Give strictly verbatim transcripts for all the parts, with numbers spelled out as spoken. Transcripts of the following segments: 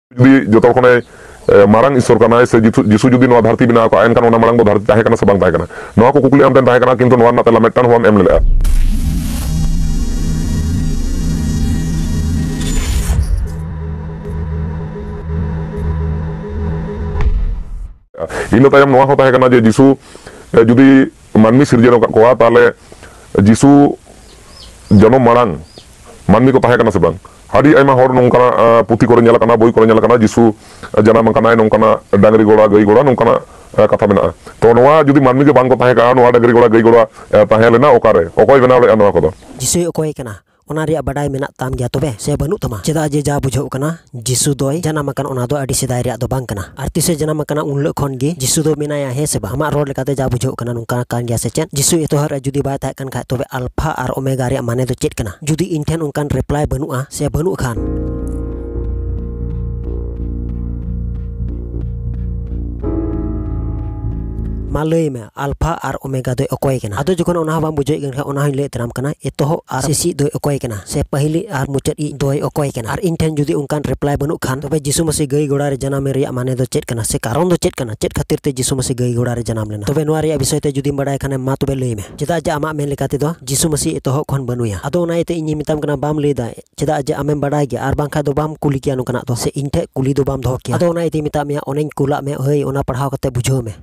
जुदी जो तखने मारंग ईश्वर कनाय से जिसु जुदी नवा धरती बिना को एनखान ओना मारंग दो धरती ताहे कना से बांग ताहे कना नवा को कुकुली आमटेन ताहे कना किंतु नवा ना तला मेटन हुआम एम लेला इन तायम नवा हो ताहे कना जे जिसु जुदी मानमी सिरजन कोआ ताले जिसु जन्म मारंग मानमी को ताहे कना से बांग हाड़ी आयमा हर नोंकाना पुथी करे नेला काना बोई करे नेला काना जिसु जनाम काना नोंकाना डांगरी गोड़ा गई गोड़ा नोंकाना कथा मेना तो नोआ जुदी मानमी के बांग को ताहे का नोआ डांगरी गोड़ा गई गोड़ा ताहे लेना ओकारे ओकोय बनाव ले नोआ कोदो जिसु ओकोय कना ओना रिया बडाय मेना ताम गया तबे से बनु तमा चेदा जे जा बुझो कना जिसु दोय जनाम कन ओना दो अडी सिदाय रिया दो बांग कना आरती से जनाम कना उनलो खन गे जिसु दो मेनाया हे से बा हमा रोड लेकाते जा बुझो कना नोंका कान गया से चेन जिसु एतोहर जुदी बाय ताय कन खा तबे अल्फा और ओमेगा रिया माने दो चेत कना जुदी इनठेन उनकान रिप्लाई बनुआ से बनु खान मालय में अल्फा और ओमेगा दो ओकोय कना आदो जखन ओना बाम बुझे गन ओना हिले तराम कना एतोह और सीसी दो ओकोय कना से पहली और मुचत इ दो ओकोय कना और इनठेन जुदी उनकान रिप्लाई बनु खान तबे जिसु मसी गई गोड़ा रे जनाम रिया माने दो चेत कना से कारण दो चेत कना चेत खातिर ते जिसु मसी गई गोड़ा रे जनाम लेना तबे नोआ रिया विषय ते जुदी बडाय खाने मा तबे लय में चेदा जे आमा मेन लेकाते दो जिसु मसी एतोह खन बनुया आदो ओना इते इनी मिताम कना बाम लेदा चेदा जे आमेम बडाय गे और बांखा दो बाम कुली किया नुकना तो से इनठे कुली दो बाम दो किया आदो ओना इते मिता मिया ओनेन कुला में हई ओना पढ़ाव कते बुझो में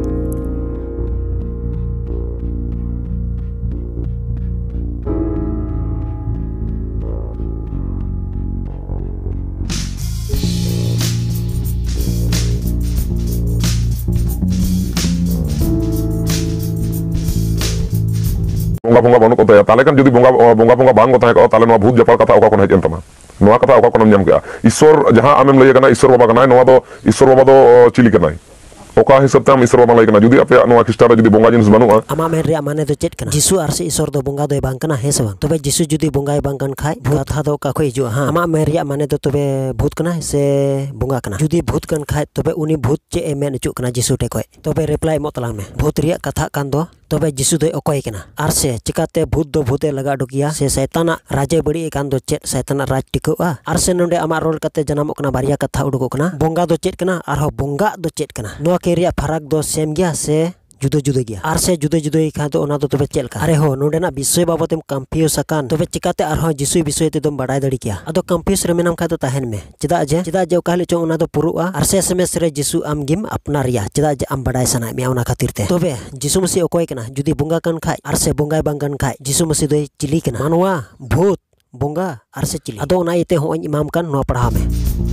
बोंगा बोंगा बनु को ताले कन जुदी बोंगा बोंगा बोंगा बांग को ताहे को ताले नवा भूत जपाल कथा ओका कोन हेजन तमा नवा कथा ओका कोन ᱧᱟᱢ के ईश्वर जहां आमेम लय कना ईश्वर बाबा कना नवा दो ईश्वर बाबा दो चिली कना ओका हिसाब तम ईश्वर बाबा लय कना जुदी आपे नवा खिस्टा जुदी बोंगा जिनिस बनुआ आमा मेन रे माने दो चेत कना जिसु आर से ईश्वर दो बोंगा दो बांग कना हे से बांग तबे जिसु जुदी बोंगा बांग कन खाय कथा दो का खय जो हां आमा मेन रे माने दो तबे भूत कना से बोंगा कना जुदी भूत कन खाय तबे उनी भूत चे ए मेन चु कना जिसु टे कोय तबे रिप्लाई मो तलांग में भूत रिया कथा कान दो तबे जिसु दो ओकोय कना आर से चिकाते भूत दो भूते लगा डुकिया से शैताना राजे बड़ी कान दो चेत शैताना राज टिकोआ आर से नोंडे आमा रोल कते जनाम कना बारिया कथा उडुको कना बोंगा दो चेत कना आर हो बोंगा दो चेत कना नो के रिया फरक दो सेम गया से जुदो जुदो गया आर से जुदो जुदो खा तो ओना दो तबे चेल का अरे हो नोंडेना विषय बाबतेम कंफ्यूज अकान तबे चिकाते आर हो जिसु विषय ते दम बडाय दड़ी किया अदो कंफ्यूज रे मेनाम खा तो ताहेन में चेदा जे चेदा जे कहले चो ओना दो पुरुआ आर से एसएमएस रे जिसु आम गिम अपना रिया चेदा जे आम बडाय सनाय मे ओना खातिर ते तबे जिसु मसी ओकोय कना जुदी बोंगा कन खाय आर से बोंगाय बांग कन खाय जिसु मसी दो चिली कना मानवा भूत बोंगा आर से चिली अदो ओना इते हो इमाम कन नो पढ़ा में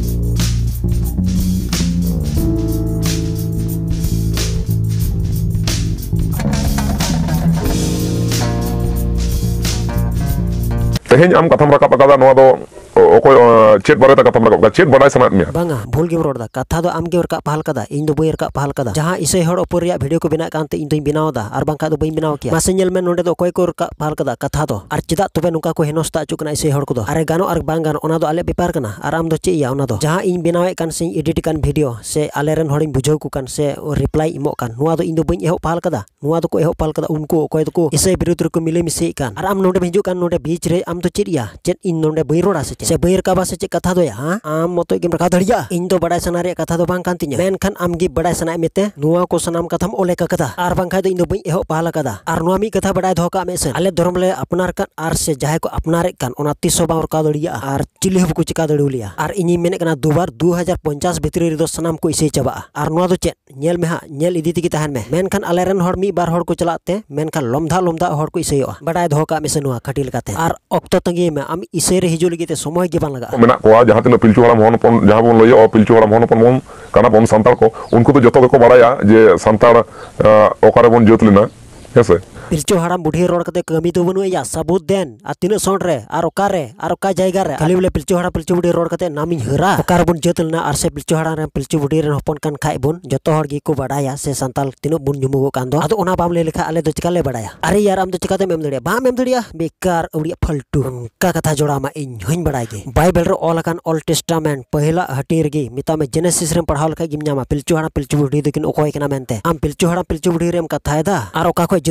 तेहेन आम कथम रकाब अकादा नोआ दो ओकोय चेत बारे ता कथम रकाब चेत बडाय सनात मिया बांगा भूल गे रोड दा कथा दो आम गे रका पहल कदा इन दो बई रका पहल कदा जहां इसै हड़ ऊपर रिया वीडियो को बिना कांते इन दोई बिनाव दा आर बांका दो बई बिनाव किया मासे नेल में नोंडे दो ओकोय को रका पहल कदा कथा दो आर चेदा तबे नुका को हेनोस्ता चुकना इसै हड़ को दो अरे गानो आर बांग गानो ओना दो आले पेपर कना आर आम दो चेया ओना दो जहां इन बिनावे कान से एडिट कान वीडियो से आले रन हड़िन बुझाव को कान से रिप्लाई इमो कान नुआ दो इन दो बई एहो पहल कदा नुआ दो को एहो पहल कदा उनको ओकोय दो को इसै विरुद्ध रे को मिले मिसे कान आर आम नोंडे हिजु कान नोंडे बीच रे आम दो चेरिया चेत इन नोंडे बई रोड़ा से से बई रका बा से कथा दो या आम मतो गेम रखा धड़िया इन दो बडाय सना रे कथा दो बांग कान तिnya मेनखान आम गी बडाय सना मेते नुआ को सनाम कथम ओले का कथा आर बांग खाय दो इन दो बई एहो पहला कदा आर नुआ मी कथा बडाय धो का मेसे आले धर्म ले अपनार कान आर से जाय को अपनारे कान ओना तीसो बार का दड़िया आर चिली हब को चिका दड़ुलिया आर इनी मेने कना दुबार दो हज़ार पचास भितरी रे दो सनाम को इसे चबा आर नुआ दो चेत नेल में हा नेल इदी तिगी तहन में मेनखान आले रन हड़ मी बार हड़ को चलाते मेनखान लमधा लमधा हड़ को इसेयोआ बडाय धो का मेसे नुआ खटिल काते आर ऑक्टो तंगी में आम इसे रे हिजु लगी ते समय गे बांग लगा मेना को जहां तिन पिलचु हराम होन पन जहां बोन लय पिलचु हराम होन पन मोन काना पन संताल को उनको तो जतो को बडाया जे संताल ओकारे बोन जोत लेना हेसे पिलचो हाड़ाम बुढ़ी रोड कते कमी तो बनु या सबूत देन आ तीन सोंड रे आर ओकारे आर ओका जायगा रे खाली बोले पिलचो हाड़ा पिलचो बुढ़ी रोड कते नामी हरा ओकार बुन जतलना आर से पिलचो हाड़ा रे पिलचो बुढ़ी रे हपन कान खाय बुन जतो हर गी को बडाया से संताल तीनो बुन जुमुगो कान दो आदो ओना बाम ले लेखा आले दो चिकाले बडाया अरे यार आम दो चिकाते मेम दड़िया बाम मेम दड़िया बेकार उड़िया फलटू का कथा जोड़ा मा इन हइन बडाय गे बाइबल रे ऑल कान ओल्ड टेस्टामेंट पहला हटीर गी मिता में जेनेसिस रे पढ़ाव लेखा गिम न्यामा पिलचो हाड़ा पिलचो बुढ़ी दकिन ओकोय कना मेनते आम पिलचो हाड़ा पिलचो बुढ़ी रे कथायदा आर ओका को जत बुन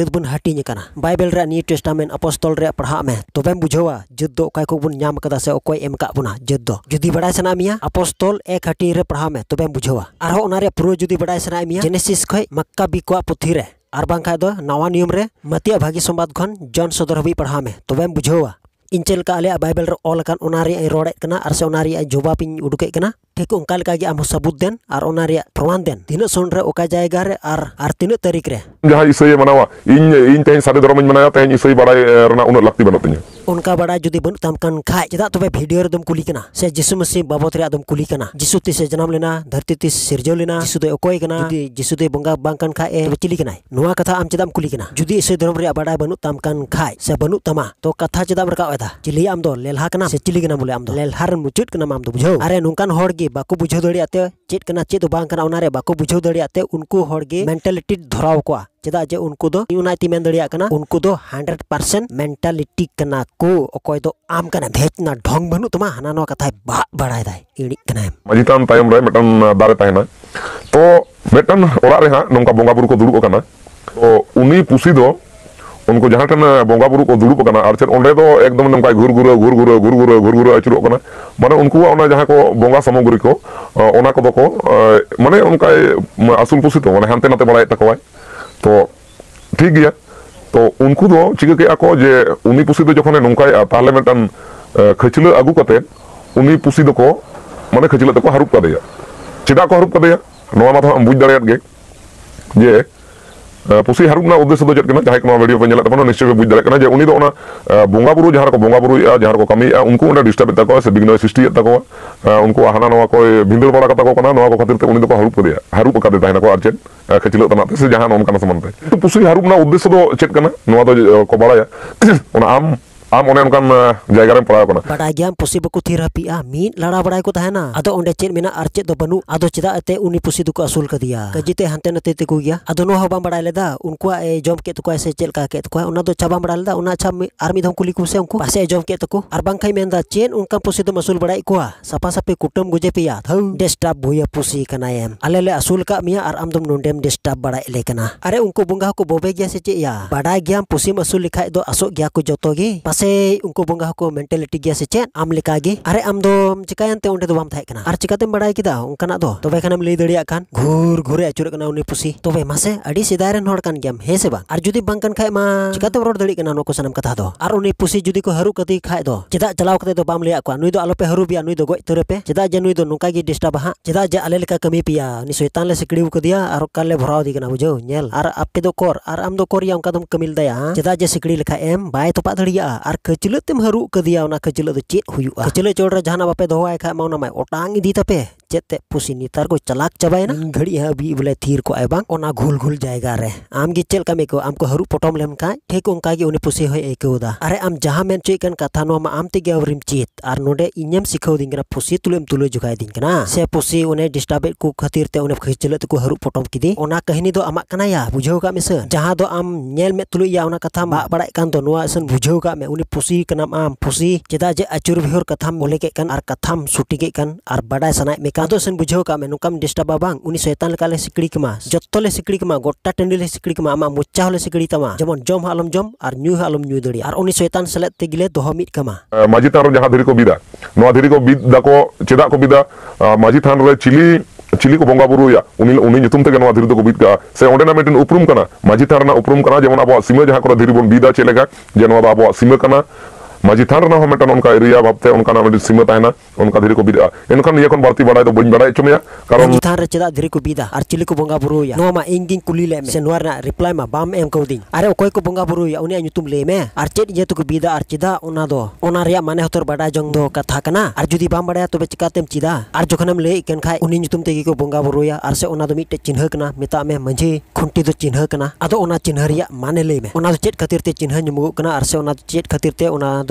हाटिंग कना बाइबल रे न्यू टेस्टामेंट अपोस्टल रे पढ़ा में तबेम बुझावा जुद दो ओकाय को बुन नाम कदा से ओकोय एम का बुना जुद दो जुदी बड़ाय सना मिया अपोस्टल एक हाटिंग रे पढ़ा में तबेम बुझावा आरो ओना रे पुरो जुदी बड़ाय सना मिया जेनेसिस खय मक्काबी को पुथी रे आर बांखा दो नवा नियम रे मतिया भागी संवाद खन जॉन सदर हबी पढ़ा में तबेम बुझावा इन चल का आले बाइबल रे ऑल कान ओना रे रोड़े कना आर से ओना रे जवाब इन उडुके कना ठीक उनका लगा कि आम सबूत देन और ओना रे प्रमाण देन तीन सोन रे ओका जायगा रे आर आर तीन तारीख रे जहां इसई मनावा इन इन तेन सारे धर्म मनाया तेन इसई बड़ाय रना उन लगती बनत तिया उनका बड़ा जुदी बन तम कान खाय चदा तबे वीडियो रे दम कुली कना से जिसु मसीह बाबत रे दम कुली कना जिसु तिस जन्म लेना धरती तिस सिरजो लेना जिसु दे ओकोय कना जुदी जिसु दे बंगा बांग कान खाय ए चिली कना नोआ कथा आम चदाम कुली कना जुदी इसई धर्म रे बड़ा बनु तम कान खाय से बनु तमा तो कथा चदाम रका एदा चिली आम दो लेलहा कना से चिली कना बोले आम दो लेलहार मुचुट कना आम दो बुझो अरे नुकान होड़ गे बाको बुझो दड़ियाते चेत कना चेत बांग कना ओना रे बाको बुझो दड़ियाते उनको होड़ गे मेंटालिटी धराव को चदा जे उनको दो यूनाइटी मेन दड़िया कना उनको दो हंड्रेड परसेंट मेंटालिटी कना को ओकोय दो आम कना भेजना ढोंग बनु तमा हाना नो कथा बा बड़ाय दाय इड़ी कना मजितान तायम रे मेटन दारे ताहेना तो मेटन ओरा रे हा नोंका बोंगा बुरु को दुरुब कना तो उनी पुसी दो उनको जहां टन बोंगा बुरु को दुरुब कना आर चेन ओंडे दो एकदम नोंका घुर घुर घुर घुर घुर घुर घुर घुर अचुरो कना माने उनको ओना जहां को बोंगा सामग्री को ओना को दो को माने उनका असुल पुसी तो माने हानते नाते बड़ाय तकवाय तो ठीक गया तो उनको दो चिका के आको जे उनी पुसी दो जखने नोंकाय ताले मेटन खचले आगु कते उनी पुसी दो को माने खचले तको हारुप कदेया चिदा को हारुप कदेया नोआ माथा बुझ दाड़ियात गे जे पुसी हारुप ना उद्देश्य दो चेत कना जहां को वीडियो पे नेला तबनो निश्चय बुझ दाड़े कना जे उनी दो ओना बोंगा बुरु जहां को बोंगा बुरु या जहां को कमी उनको ओना डिस्टर्ब तको से बिग्न सृष्टि तको उनको हाना नोआ को भिंदर बड़ा कता को कना नोआ को खातिर ते उनी दो को हारुप कदेया हारुप कदे ताहेना को आर चेत खचलो तना से जहां नोम कना समनते तो पुसी हारुप ना उद्देश्य दो चेत कना नोआ दो को बड़ाया ओना आम आम ओने उनकान जायगा रे पड़ाव कना बड़ा ग्याम पुसी बको थीरा पिया मीन लड़ा बड़ाय को ताहेना आदो ओंडे चेत मेना आर चेत दो बनु आदो चेदा अते उनी पुसी दुको असूल कदिया कजिते हंते नते ते को गया आदो नो हबा बड़ाय लेदा उनको ए जॉम के तो से चेलका के तो ओना दो चाबा बड़ा लेदा ओना अच्छा आर मी धम कुली को से उनको पासे जॉम के तो आर बांग खाई मेंदा चेन उनका पुसी दो असूल बड़ाय को सपा सपे कुटुम गुजे पिया थौ डिस्टर्ब भुया पुसी कना एम आले ले असूल का मिया आर आमदम नोंडेम डिस्टर्ब बड़ाय ले कना अरे उनको बुंगा को बोबे गया से चे या बड़ा ग्याम पुसी असूल लिखाय दो असो गया को जतो गे पासे उनको बुंगा को मेंटालिटी गया से चेन आम लेका गे अरे आम दो चिकायनते ओंडे दो बाम थाय कना आर चिकातेम बड़ाय किदा उनकाना दो तबे खानम लई दड़िया कान घूर घुरे अचुर कना उनी पुसी तबे मासे अडी सिदाय रेन होड़ कान ग्याम हे से बा आर जुदी बांग कान खाय मा चिकातेम रोड दड़ी कना नको सनम कथा दो आर उनी पुसी जुदी को हरू कती खाय दो चेदा चलाव कते दो बाम लेया को नुई दो आलो पे हरू बिया नुई दो गोय तरे पे चेदा जे नुई दो नुका गे डिस्टर्ब हा चेदा जे आले लेका कमी पिया नि शैतान ले सिकड़ी को दिया आर काले भराव दी कना बुझो नेल आर आपे दो कोर आर आम दो कोरिया उनका दम कमिल दया चेदा जे सिकड़ी लेखा एम बाय तोपा दड़िया आर खचलतेम हरू कदिया ओना खचले दो चेत हुयुआ खचले चोड़ रे जहाना बापे दोहाय खा मा ओना मा ओटांग इदी तपे चेते पुसी नितार को चलाक चबाय ना घड़ी है अभी बोले थीर को आय बांग ओना घुल घुल जाएगा रे आम गे चेल कमी को आम को हरू पटम लेम का ठीक उनका गे उनी पुसी होय एकोदा अरे आम जहां मेन चोय कन कथा नो मा आम ते गे आवरिम चेत आर नोडे इन्यम सिखाव दिन कना पुसी तुलेम तुले जुगाय दिन कना से पुसी ओने डिस्टर्ब को खातिर ते ओने खिचले ते को हरू पटम किदे ओना कहानी दो आमा कना या बुझाव का मेसे जहां दो आम नेल में तुले या ओना कथा मा बड़ाय कान दो नोआ सन बुझाव का मे उनी पुसी कना आम पुसी चेदा जे अचुर बिहर कथाम बोले के कन आर कथाम सुटी के कन आर बड़ाय सनाय मे का दो सन बुझाव का नुकाम डिस्टर्ब बांग उनी शैतान लेकाले सिकड़ी कमा जत्तोले सिकड़ी कमा गोट्टा टंडीले सिकड़ी कमा आमा मुच्चा होले सिकड़ी तमा जेमन जम आलम जम और न्यू आलम न्यू दड़ी और उनी शैतान सलेत तेगिले दोह मिट कमा माजी थान जहां धीरी को बिदा नोआ धीरी को बिद दाको चेदा को बिदा माजी थान रे चिली चिली को बोंगा बुरु या उनी उनी nyutum tege नोआ धीरी को बिद का से ओंडे ना मेटिन उपरुम कना माजी थान ना उपरुम कना जेमन आबो सीमा जहां को धीरी बोन बिदा चलेगा जे नोआ आबो सीमा कना माजी थान रना मेटन उनका एरिया भाबते उनका नाम सीमा ताहेना उनका धीरी को बिदा एनखान ये कोन बारती बड़ाय दो बइन बड़ाय चुमया कारण माजी थान रे चेदा धीरी को बिदा आर चिली को बोंगा बुरु या नोआ मा इंगिंग कुली ले से नोआ ना रिप्लाई मा बाम एम को दिन अरे ओकोय को बोंगा बुरु या उनी nyutum ले मे आर चेद जे तो को बिदा आर चिदा ओना दो ओना रिया माने हतर बड़ाय जंग दो कथा कना आर जुदी बाम बड़ाय तबे चिकातेम चिदा आर जखनम ले इकन खाय उनी nyutum तेगी को बोंगा बुरु या आर से ओना दो मिटे चिन्ह कना मेता मे मंझी खुंटी दो चिन्ह कना आदो ओना चिन्ह रिया माने ले मे ओना दो चेद खातिर ते चिन्ह निमुगो कना आर से ओना चेद खातिर ते ओना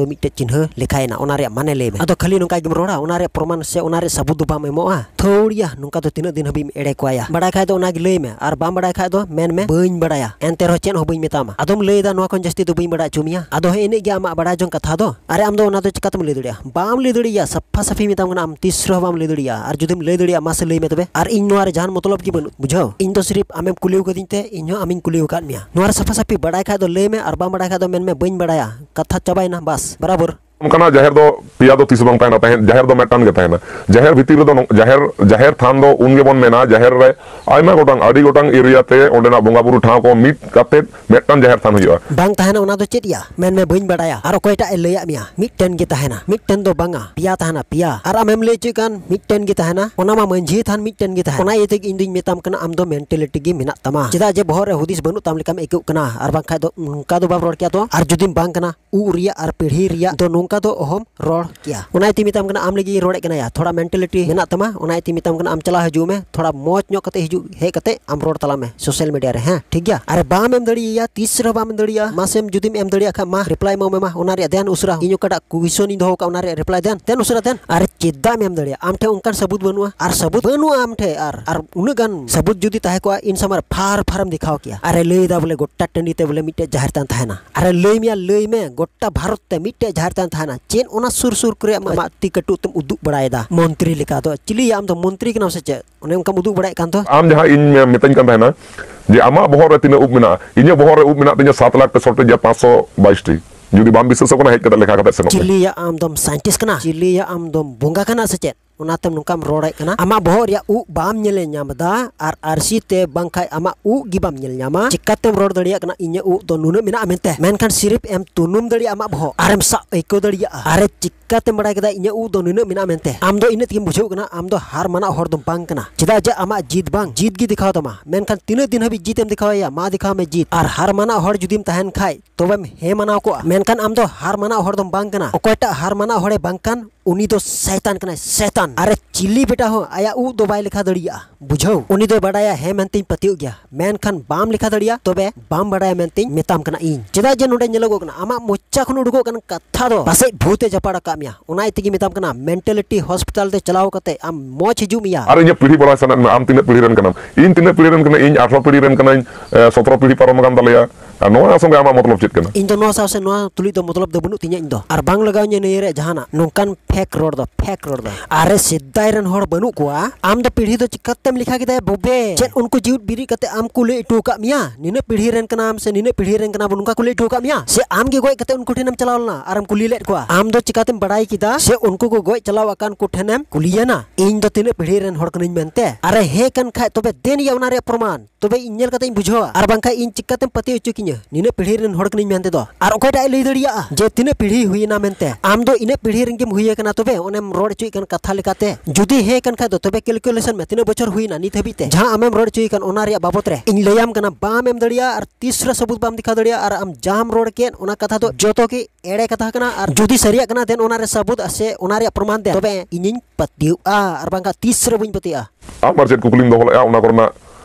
दो मिट्टे चिन्ह लेखायना ओना रे माने ले में अदो खाली नुका गिम रोड़ा ओना रे प्रमाण से ओना रे सबूत दो बाम एमोआ थोड़िया नुका तो तीन दिन हबी एड़े कोया बड़ा खाय दो ओना गिले में आर बाम बड़ा खाय दो मेन में बइन बड़ाया एनते रो चेन हो बइन मेतामा अदम ले दा नुआ कोन जस्ती दो बइन बड़ा चुमिया अदो हे इने गे आमा बड़ा जों कथा दो अरे आम दो ओना दो चिकातम ले दड़िया बाम ले दड़िया सफा सफी मेताम कना आम तीसरो बाम ले दड़िया आर जुदिम ले दड़िया मासे ले में तबे आर इन नुआ रे जान मतलब की बनु बुझाओ इन तो सिर्फ आमेम कुलिउ कदिन ते इन आमिन कुलिउ काद मिया नुआ रे सफा सफी बड़ा खाय दो ले में आर बाम बड़ा खाय दो मेन में बइन बड़ाया कथा चबायना बस बराबर उनका जहर दो पिया दो तीस बंग तहना तहन जहर दो मेटान के तहना जहर भीतर दो जहर जहर थान दो उनगे बन मेना जहर रे आयमा गोटांग आडी गोटांग एरिया ते ओंडेना बोंगा बुरु ठाव को मिट काते मेटान जहर थान हुआ बांग तहना ओना दो चेतिया मेन में बइन बड़ाया आर कोयटा ए लैया मिया मिटन गे तहना मिटन दो बांगा पिया तहना पिया आर आमेम ले चिकान मिटन गे तहना ओना मा मंझी थान मिटन गे तहना ओना येते इन दिन मेताम कना आम दो मेंटालिटी गे मेना तमा चिदा जे बहर रे हुदिस बनु ताम लेकाम एकउ कना आर बांग खाय दो उनका दो बाब रोड किया तो आर जुदिम बांग कना उ रिया आर पीढ़ी रिया दो नोंका दो ओहम रोड किया ओना ती मिताम कना आम लगी रोड़े कना या थोड़ा मेंटालिटी मेना तमा ओना ती मिताम कना आम चला हजू में थोड़ा मौज नो कते हजू हे कते आम रोड तला में सोशल मीडिया रे हैं ठीक गया अरे बाम एम दड़िया तीसरा बाम दड़िया मासेम जुदिम एम दड़िया खा मा रिप्लाई मो मा ओना रे ध्यान उसरा इनो कटा क्वेश्चन इन दो का ओना रे रिप्लाई देन देन उसरा देन अरे चिद्दा में एम दड़िया आम ठे उनका सबूत बनुआ आर सबूत बनुआ आम ठे आर आर उन गान सबूत जुदी ताहे को इन समर फार फारम दिखाओ किया अरे लई दा बोले गोट्टा टंडी ते बोले मिटे जहर तान थाना अरे लई मिया लई में गोट्टा भारत ते मिटे जहर तान थाना चेन ओना सुर सुर करे मा ती कटु तुम उदुक बड़ायदा मंत्री लिखा तो चिली आम तो मंत्री के नाम से चे ओने उनका उदुक बड़ाय कान तो आम जहां इन मितन kan tahena जे आमा बहर रे तिना उब मेना इnya बहर रे उब मेना तिnya सात लाख पेसठ या पाँच सौ बाईस टी जुदी बाम विश्वास को हेज कता लेखा कता सेनो चिली या आम दम साइंटिस्ट कना चिली या आम दम बोंगा कना से चे ओनातम नुकाम रोड़े कना आमा बहर या उ बाम नेले न्यामदा आर आरसी ते बंखाय आमा उ गिबाम नेल न्यामा चिकातेम रोड दड़िया कना इnya उ तो नुना मेना मेनते मेनखान सिर्फ एम तुनुम दड़िया आमा बह आरम सा एको दड़िया अरे चिकातेम बड़ाय कदा इnya उ तो नुना मेना मेनते आम दो इने तिम बुझो कना आम दो हार माना हर दम बांग कना चिदा जे आमा जीत बांग जीत गी दिखाओ तमा मेनखान तीन दिन हबी जीतेम दिखाओ या मा दिखाओ में जीत आर हार माना हर जुदिम तहन खाय तोबेम हे मानाव को मेनखान आम दो हार माना हर दम बांग कना ओकोटा हार माना हरे बांगकान उनी दो शैतान कना शैतान अरे चिल्ली बेटा हो आया उ दो बाय लिखा दड़िया बुझो उनी दो बड़ाया हे मेनतिन पतिउ गया मेनखान बाम लिखा दड़िया तोबे बाम बड़ाया मेनतिन मेताम कना इन चिदा जे नोडे नेलोगो कना आमा मोच्चा खन उडुगो कना कथा दो पासे भूते जपाड़ा कामिया ओना इतिगी मेताम कना मेंटालिटी हॉस्पिटल ते चलाव कते आम मोच हिजु मिया अरे इnya पीढ़ी बड़ा सनत आम तिना पीढ़ी रन कना इन तिना पीढ़ी रन कना इन अठारह पीढ़ी रन कना सत्रह पीढ़ी पारम कान तलेया नोआ संगे आमा मतलब चेत कना इन दो नोआ सासे नोआ तुली दो मतलब दो बनु तिnya इन दो आर बांग लगाव ने नेरे जहाना नोंकान फेक रोड दो फेक रोड दो अरे सिद्धाय रन हर बनु कोआ आम दो पीढ़ी दो चिकत्तेम लिखा किदा बोबे चेन उनको जीवत बिरी कते आम कुले इटू का मिया निने पीढ़ी रन कना आम से निने पीढ़ी रन कना उनका कुले इटू का मिया से आम गे गोय कते उनको ठेनम चलावलना आरम कुली लेट कोआ आम दो चिकातेम बड़ाई किदा से उनको को गोय चलाव अकान को ठेनम कुलियाना इन दो तिने पीढ़ी रन हर कनिन मेनते अरे हे कन खाय तबे देन या उना रे प्रमाण तबे इनल कते इन बुझवा आर बांखा इन चिकातेम पति उचु किnya निने पीढ़ी रन हर कनिन मेनते दो आर ओकटा लई दड़िया जे तिने पीढ़ी हुईना मेनते आम दो इने पीढ़ी रन गेम हुई कना तबे ओनेम रोड चुई कन कथा लेकाते जुदी हे कन खाय दो तबे कैलकुलेशन में तिने बचर हुईना नित हबीते जहां आमेम रोड चुई कन ओना रे बाबत रे इन लयाम कना बाम एम दड़िया आर तीसरा सबूत बाम दिखा दड़िया आर आम जाम रोड के ओना कथा दो जोतो की एड़े कथा कना आर जुदी सरिया कना देन ओना रे सबूत असे ओना रे प्रमाण दे तबे इनिन पतिउ आ आर बांगा तीसरा बुñ पतिया आमार चेत कुकुलिम दो होला ओना करना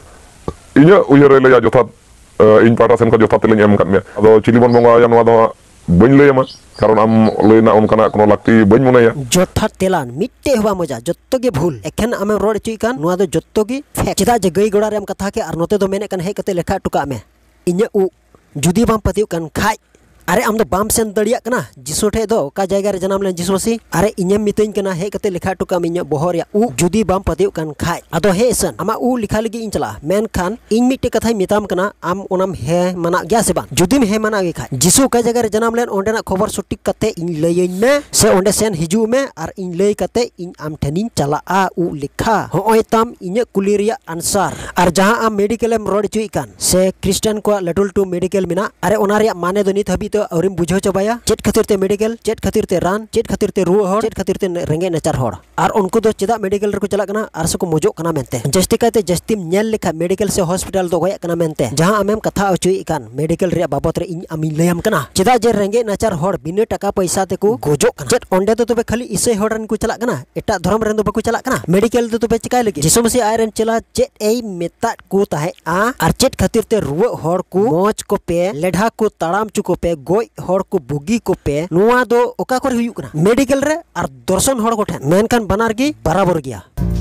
इnya उयहर रे लया जोथा इन पाटा सेन को जोथा तेलेñ एम kat me ado chili bon bonga ya noa do bañ lay ma karon am leuna onkana kono lakti bañ monaya जोथा तेलान मिट्टे हुआ मजा जत्तो गे भूल एखन आमे रोड चुई कान नोआ दो जत्तो गे फेक चिदा जे गई गोड़ा रे हम कथा के आर नोते दो मेने कन हे कते लेखा टुका में इnya उ जुदी बाम पतिउ कन खाय अरे आम दो बाम सेन दड़िया कना जिसु ठे दो का जायगा रे जनाम ले जिसु मसी अरे इᱧem मितइन कना हे कते लिखा टुका मिnya बहर या उ जुदी बाम पतिउ कन खाय अदो हे सन आमा उ लिखा लगी इन चला मेन खान इन मिट्टे कथाय मिताम कना आम ओनाम हे मना गया से बांग जुदिम हे मना गे खाय जिसु का जायगा रे जनाम लेन ओंडेना खबर सटिक कते इन लयइन में से ओंडे सेन हिजु में आर इन लय कते इन आम ठेनिन चला आ उ लिखा होय ताम इnya कुली रिया आंसर आर जहां आम मेडिकल एम रोड चुई कान से क्रिश्चियन को लटुल टू मेडिकल मिना अरे ओना रिया माने दो नित हबी तो औरिम बुझो चबाया चेट खातिर ते मेडिकल चेट खातिर ते रान चेट खातिर ते रुआ हर चेट खातिर ते रेंगे नचार हर आर उनको दो चेदा मेडिकल रे को चला कना आर से को मोजो कना मेनते जस्ती काते जस्तीम नेल लेखा मेडिकल से हॉस्पिटल दो गया कना मेनते जहां आमेम कथा अचुई कान मेडिकल रे बाबत रे इन आमी लयम कना चेदा जे रेंगे नचार हर बिना टाका पैसा ते को गोजो कना चेट ओंडे तो तबे खाली इसे हरन को चला कना एटा धर्म रेन दो बको चला कना मेडिकल तो तबे चिकाय लगी जिसो मसी आयरन चला चेट एई मेता को ताहे आ आर चेट खातिर ते रुआ हर को मोज को पे लेढ़ा को ताड़ाम चुको पे goj hor ko bugi ko pe nuwa do oka kore huyuk kana medical re ar dorson hor ko then menkan banar gi barabar gya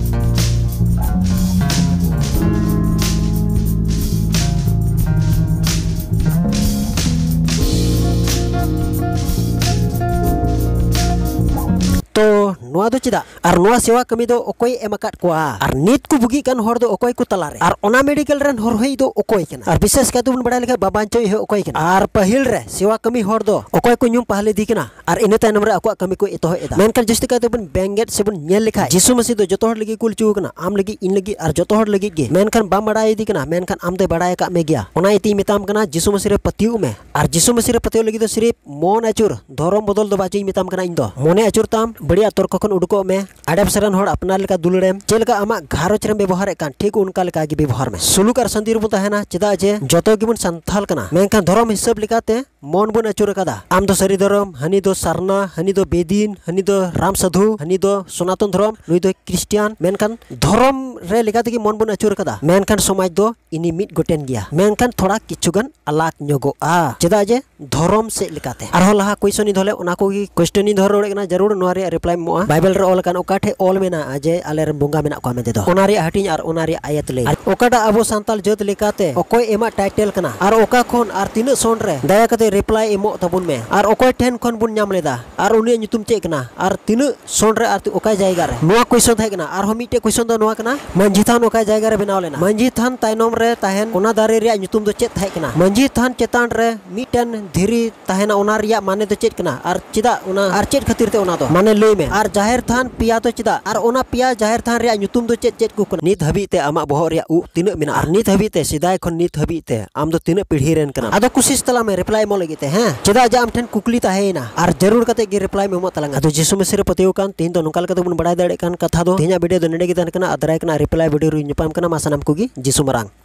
to noa do cida ar noa sewa kami do okoi emakat kwa ar nit ku bugi kan hor do okoi ku talare ar ona medical ren hor hoi do okoi kana ar bises ka tubun bada lekha babancho he okoi kana ar pahil re sewa kami hor do okoi ku nyum pahle di kana ar ine tainam re akwa kami ku etoho eda menkan justi ka tubun benget sebun nyel lekha jisu masi do joto hor lagi kul chu kana am lagi in lagi ar joto hor lagi ge menkan bam badai di kana menkan am de badai ka me gya ona iti mitam kana jisu masi re patiu me ar jisu masi re patiu lagi do sirip mon achur dorom bodol do bachi mitam kana indo mone achur tam बढ़िया तोर कखन उडुको में आडेप सरन होड़ अपना लेका दुलड़ेम चेलका आमा घारोच RAM व्यवहार कान ठीक उनका लेका गी व्यवहार में सुलुक आर संदिर बो तहना चेदा जे जतो गिबन संथाल कना मेनखान धर्म हिसाब लेकाते मन बन अचुर कदा आम दो सरी धर्म हनी दो सरना हनी दो बेदीन हनी दो राम साधु हनी दो सनातन धर्म नुई दो क्रिश्चियन मेनखान धर्म रे लेकाते की मन बन अचुर कदा मेनखान समाज दो इनी मिट गोटेन गया मेनखान थोड़ा किछुगन अलाक ᱧᱚᱜᱚᱜᱼᱟ चेदा जे धर्म से लेकाते आरो लहा क्वेश्चन धोले ओना को क्वेश्चन धर रोड़े कना जरूर नोआ रे रिप्लाई मोआ बाइबल रे ऑल कान ओकाठे ऑल मेना जे आले रे बंगा मेना को मेदे दो ओना रे हटिन आर ओना रे आयत ले ओकाटा अबो सांताल जत लेकाते ओकोय एमा टाइटल कना आर ओका खोन आर तीन सोन रे दया कते रिप्लाई एमो तबुन में आर ओकोय ठेन खोन बुन नाम लेदा आर उनी nyutum चे कना आर तीन सोन रे आर ओका जायगा रे नोआ क्वेश्चन थाय कना आर हमिटे क्वेश्चन दो नोआ कना मंजी थान ओका जायगा रे बनाव लेना मंजी थान तायनोम रे ताहेन ओना दारे रे nyutum दो चेत थाय कना मंजी थान चेतान रे मिटन धीरी ताहेना ओना रिया माने दो चेत कना आर चिदा ओना आर चेत खातिर ते ओना दो माने लई में आर जाहिर थान पिया तो चिदा आर ओना पिया जाहिर थान रे nyutum दो चेत चेत को कना नित हबी ते आमा बहर रे उ तिन मेना आर नित हबी ते सिदाय खन नित हबी ते आम दो तिन पीढ़ी रेन कना आदो कुशिश तला में रिप्लाई मो लगी ते हैं चिदा जे आम ठेन कुकली ताहेना आर जरूर कते गे रिप्लाई में मो तलांगा आदो जिसु मसीह रे पतेउ कान तीन दो नोकाल कते बुन बड़ाय दाड़े कान कथा दो तिना वीडियो दो नेडे गे तन कना अदराय कना रिप्लाई वीडियो रु ᱧᱟᱯᱟᱢ कना मासनाम कुगी जिसु मरांग।